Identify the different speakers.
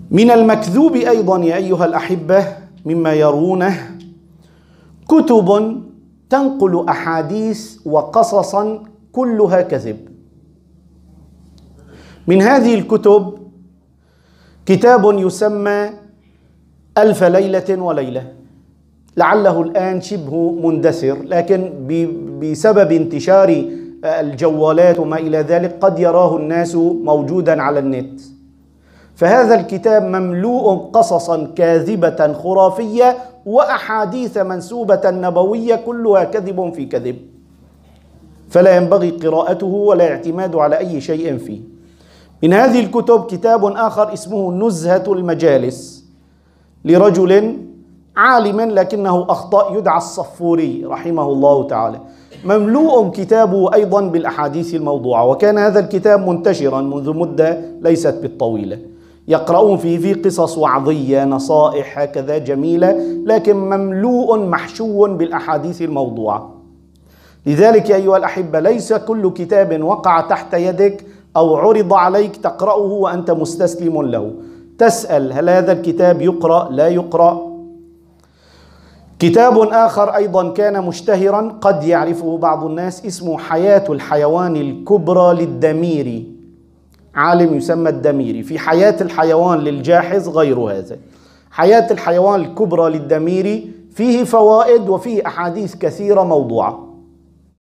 Speaker 1: من المكذوب أيضا يا أيها الأحبة مما يرونه كتب تنقل أحاديث وقصصا كلها كذب. من هذه الكتب كتاب يسمى ألف ليلة وليلة، لعله الآن شبه مندثر، لكن بسبب انتشار الجوالات وما إلى ذلك قد يراه الناس موجودا على النت. فهذا الكتاب مملوء قصصا كاذبة خرافية وأحاديث منسوبة نبوية كلها كذب في كذب، فلا ينبغي قراءته ولا اعتماد على أي شيء فيه. من هذه الكتب كتاب آخر اسمه نزهة المجالس لرجل عالم لكنه أخطأ يدعى الصفوري رحمه الله تعالى، مملوء كتابه أيضا بالأحاديث الموضوعة. وكان هذا الكتاب منتشرا منذ مدة ليست بالطويلة، يقرؤون فيه قصص وعظية نصائح هكذا جميلة، لكن مملوء محشو بالأحاديث الموضوعة. لذلك يا أيها الأحبة ليس كل كتاب وقع تحت يدك أو عرض عليك تقرأه وأنت مستسلم له، تسأل هل هذا الكتاب يقرأ لا يقرأ. كتاب آخر أيضا كان مشتهرا قد يعرفه بعض الناس اسمه حياة الحيوان الكبرى للدميري، عالم يسمى الدميري. في حياة الحيوان للجاحظ غير هذا، حياة الحيوان الكبرى للدميري فيه فوائد وفيه أحاديث كثيرة موضوعة.